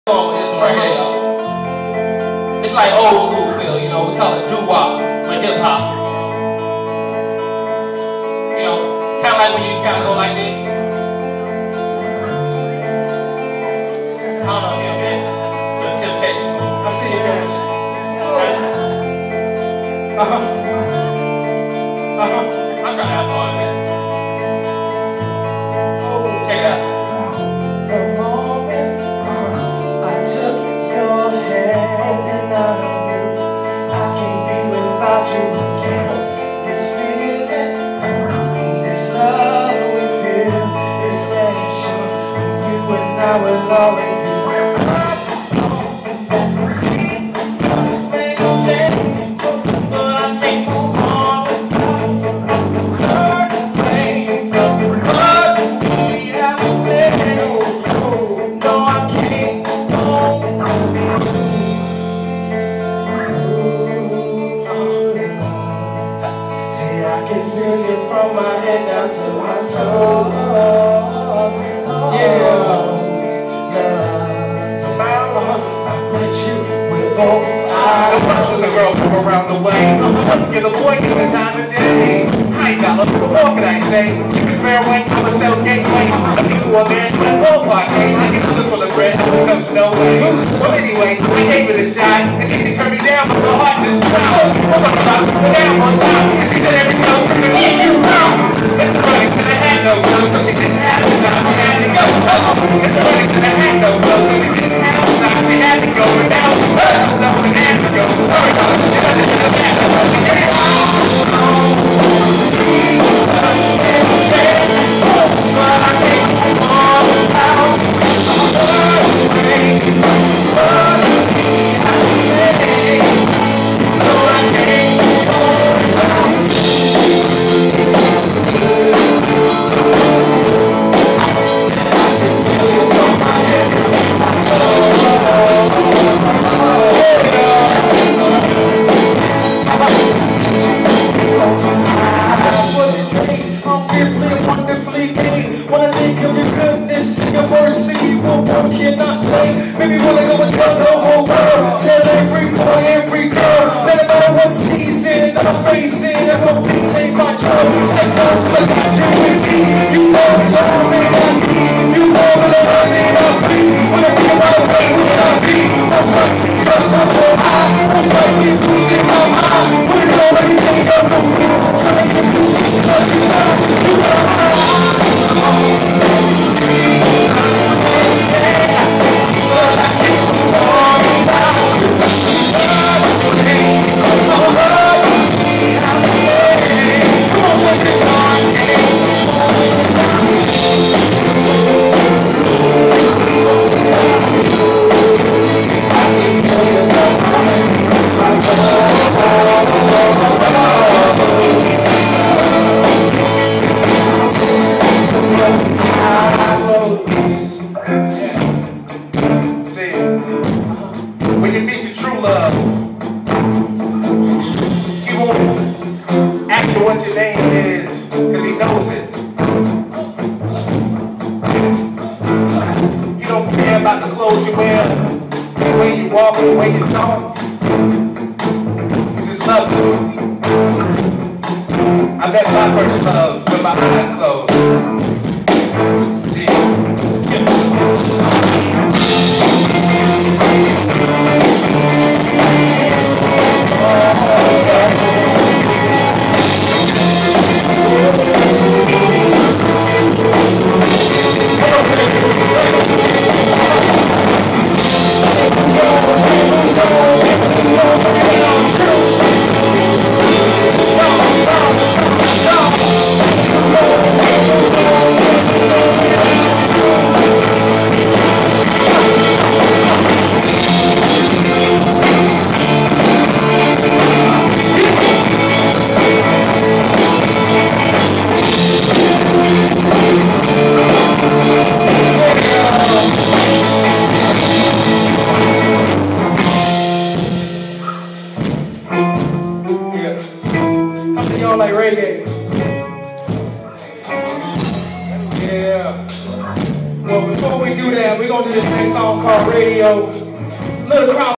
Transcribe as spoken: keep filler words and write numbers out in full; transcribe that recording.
on with this one right here, y'all. It's like old school feel, you know. We call it doo-wop with hip hop. You know, kind of like when you kind of go like this. I don't know if you've been to the Temptation. I see you guys. Uh huh. Uh huh. I'm trying to have fun, man. Check it out. The moment I took your hand and I knew I can't be without you again. This feeling, this love we feel is special. And you and I will always be. See, the sun's may change, but I can't move on without you. Turn away from what we have been. No, I can't move on without you. Ooh, love. See, I can feel it from my head down to my toes. Yeah, love. I bet you with both eyes. The rest of the girls from around the way. Get a boy in the time of day. I ain't got nothing to walk, can I say? She was fair way, I was sell gateway. Looking for a man with a ballpark game. I get to look for the bread, I was no way. Well, anyway, I gave it a shot. And then she turned me down, but my heart just dropped. What's on the top? We're down on top. And she said every show, screaming, yeah, you wrong. It's the running to the hat, no go. So she didn't have the time, she had to go. It's the running to the hat, no go. So she didn't have the time, she had to go. And now, I'm not going to ask to go. Sorry, sorry, she doesn't do that. When I think of your goodness and your mercy, what more can I say? Maybe wanna go and tell the whole world, tell every boy, every girl, let them know what season that I'm facing and won't dictate my job. Let's go, cause I got you with me. You know that you're all that I need. You know that I'm all that I breathe. When I think about where would I be? Most likely jumped up or high. Most likely losing my mind. When I know everything you're moving, trying to get through each and every time. You know I when you meet your true love, he won't ask you what your name is, because he knows it. You don't care about the clothes you wear, the way you walk, the way you talk. You just love him. I met my first love with my eyes closed. Go, go, go, go. called radio. Little crowd.